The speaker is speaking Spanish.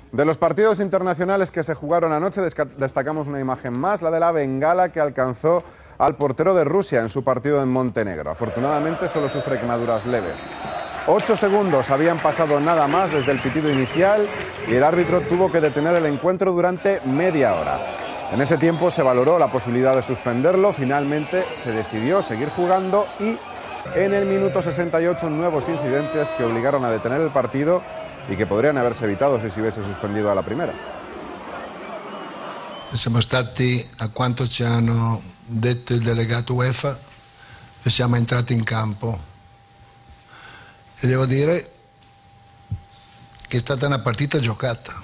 De los partidos internacionales que se jugaron anoche destacamos una imagen más, la de la bengala que alcanzó al portero de Rusia en su partido en Montenegro. Afortunadamente solo sufre quemaduras leves. 8 segundos habían pasado nada más desde el pitido inicial y el árbitro tuvo que detener el encuentro durante media hora. En ese tiempo se valoró la posibilidad de suspenderlo, finalmente se decidió seguir jugando y en el minuto 68 nuevos incidentes que obligaron a detener el partido y che podrían averse evitato se si avesse sospendido alla primera. Siamo stati, a quanto ci hanno detto il delegato UEFA, e siamo entrati in campo e devo dire che è stata una partita giocata.